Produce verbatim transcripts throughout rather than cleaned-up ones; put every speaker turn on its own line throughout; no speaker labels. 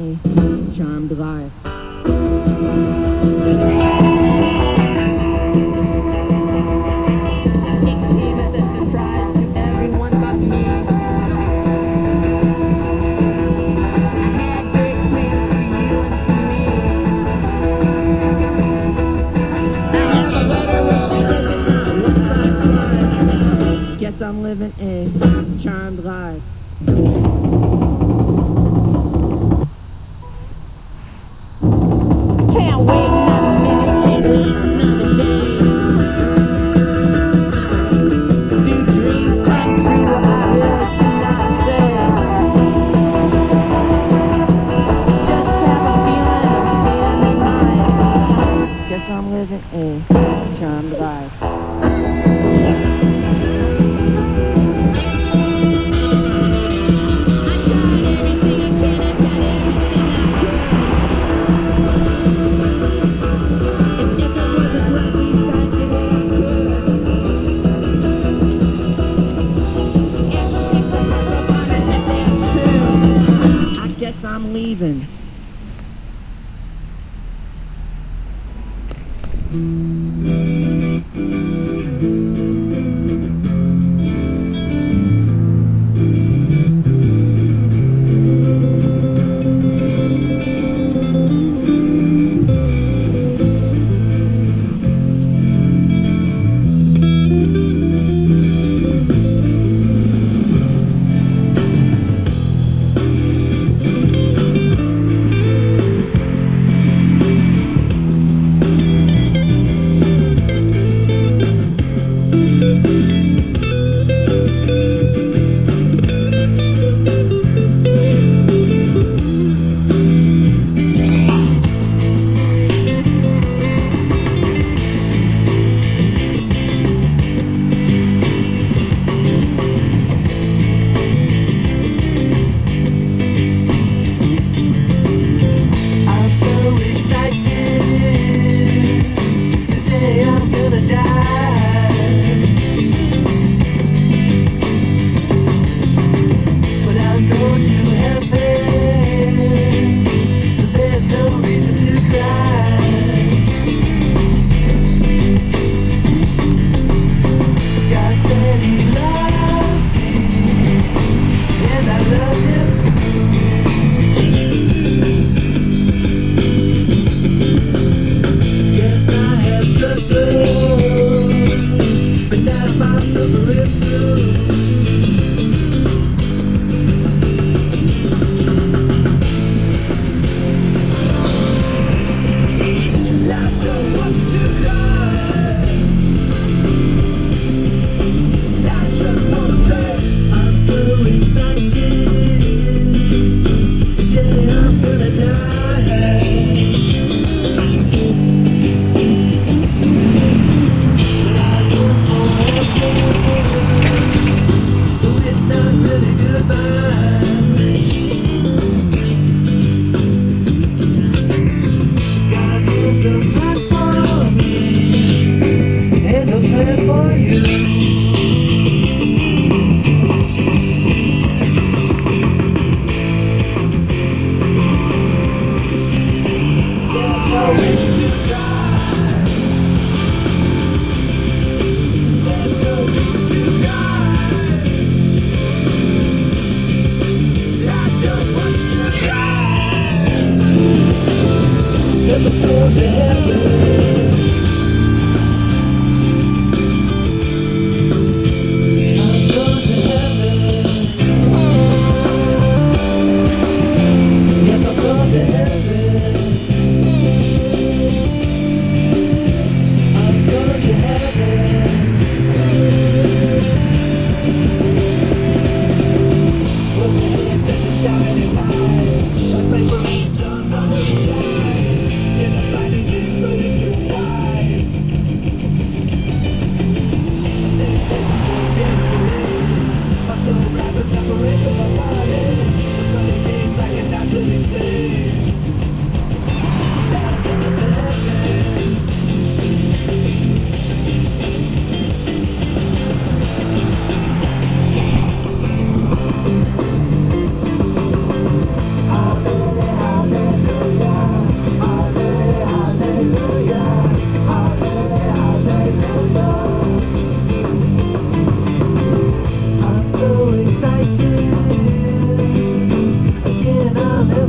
a charmed life. It came as a surprise to everyone but me. I had big plans for you and for me. I have a letter where she says it now. What's my prize? Guess I'm living a charmed life. Can't wait another minute, can't wait another day. Few dreams come true, I really cannot say. Just have a feeling of feeling in mind. Guess I'm living a charmed life. Guess I'm leaving.
Shining light, like paper angels on the sky. In a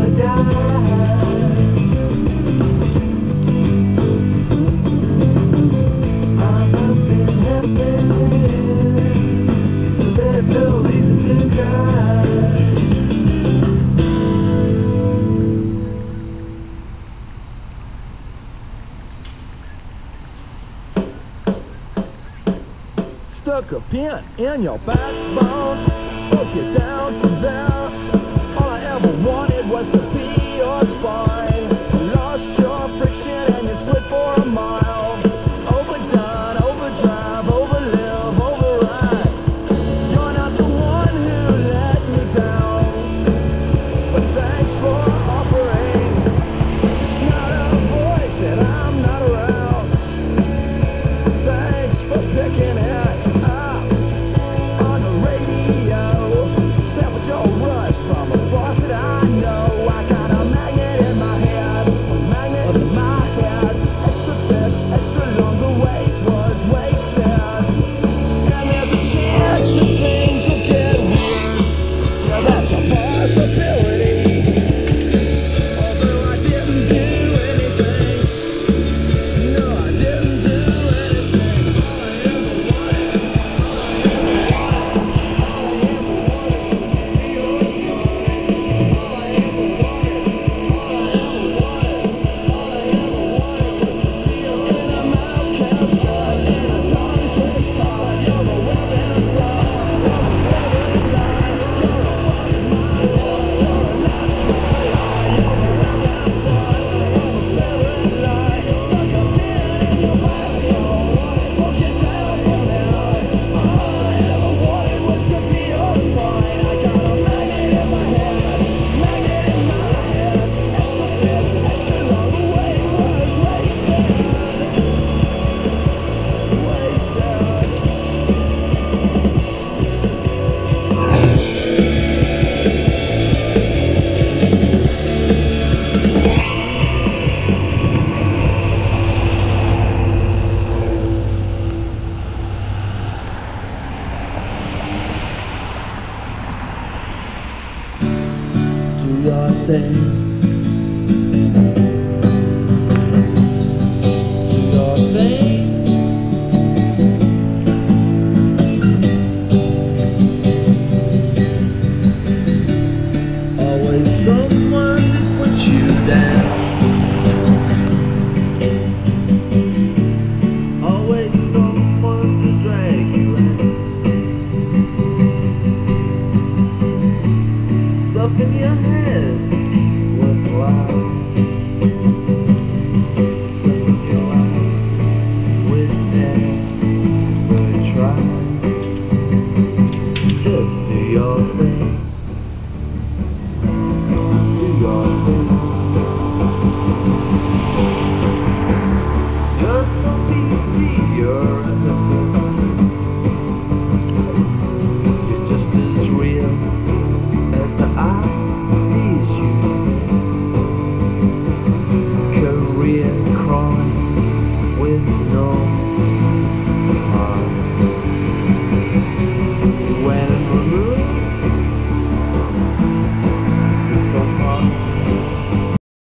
never die. I'm up in heaven, so there's no reason to cry.
Stuck a pin in your backbone, spoke you down from there. All I ever wanted was to be your spine. Lost your friction and you slid for a mile. Overdone, overdrive, overlive, override. You're not the one who let me down, but thanks for offering. It's not a voice and I'm not around. Thanks for picking it. Your thing, do your thing. Always someone to put you down.